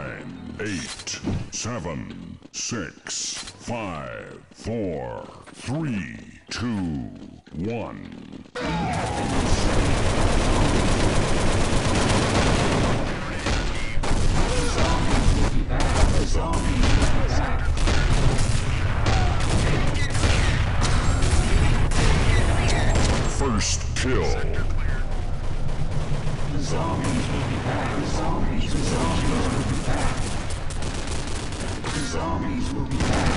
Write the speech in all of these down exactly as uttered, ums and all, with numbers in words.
nine, eight, seven, six, five, four, three, two, one. First kill. The zombies will be back. The zombies, the zombies will be back. The zombies will be back.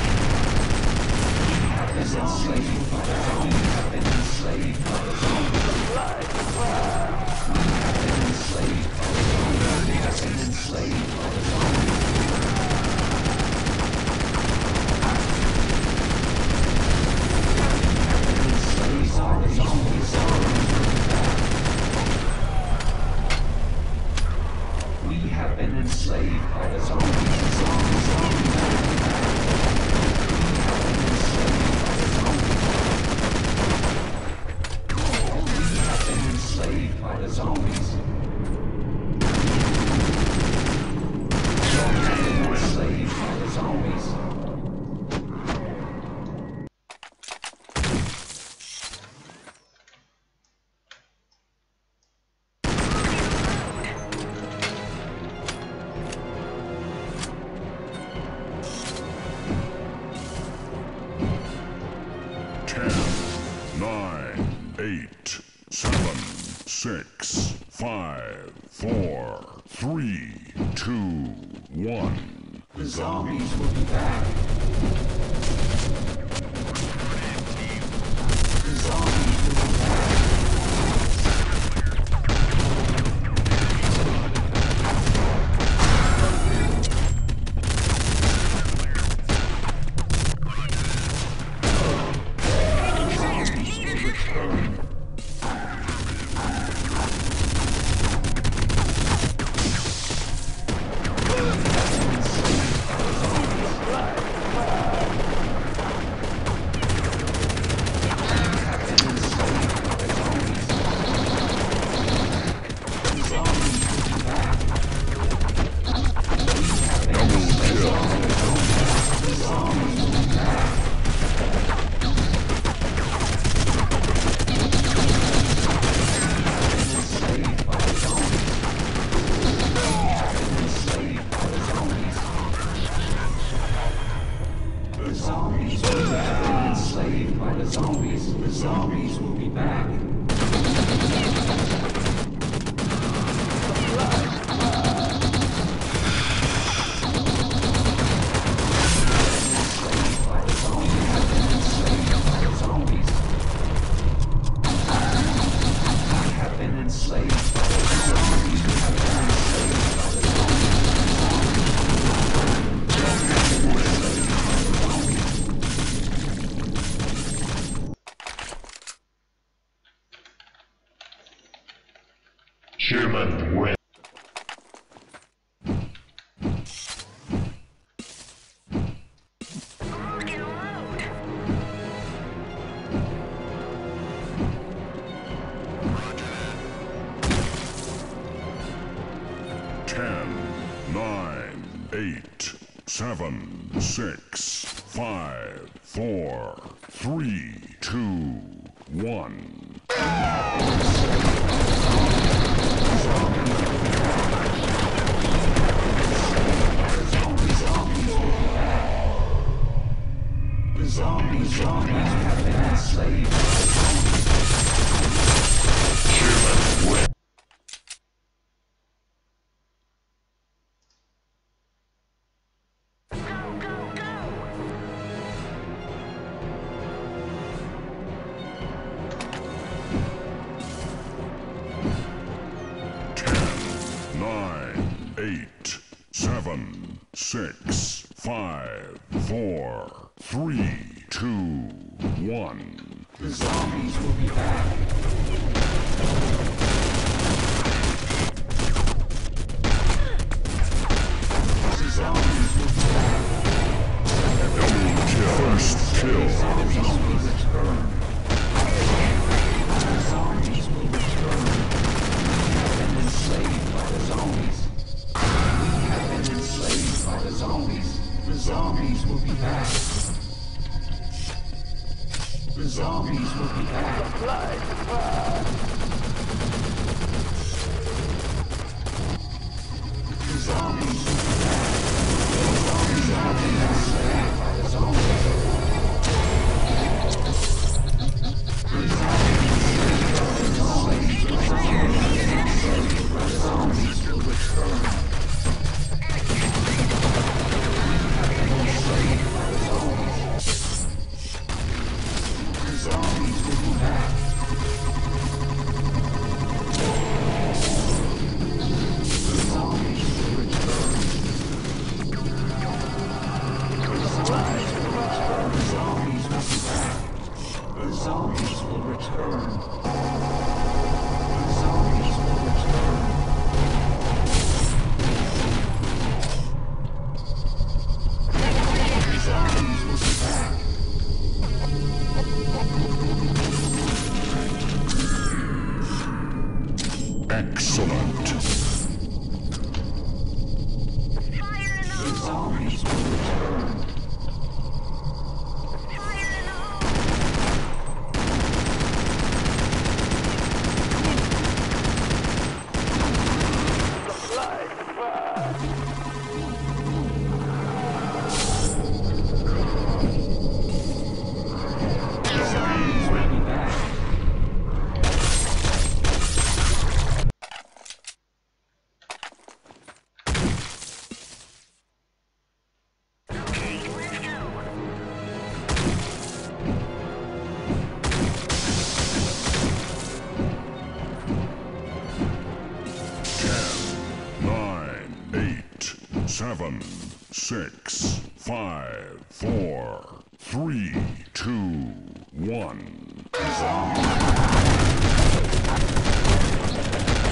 The zombies will be back. We have been enslaved by the zombies. We have been enslaved by the zombies. We have been enslaved by the zombies. We have been enslaved by the zombies. Zombies, zombies. We have been enslaved by the zombies. We have been enslaved by the zombies. Eight, seven, six, five, four, three, two, one. The zombies will be back. The zombies will be back. Human win. Ten, nine, eight, seven, six, five, four, three, two, one. The zombies, zombies have been enslaved. Human win. Eight, seven, six, five, four, three, two, one. The zombies will be back. The zombies will be back. Double kill. First kill. The zombies will return. The zombies will return. We have been enslaved by the zombies. We have been zombies will be back. The zombies will be back. The zombies will be back. The zombies have been enslaved by the zombies. The zombies, the zombies will return. Excellent. The zombies will return. Seven, six, five, four, three, two, one.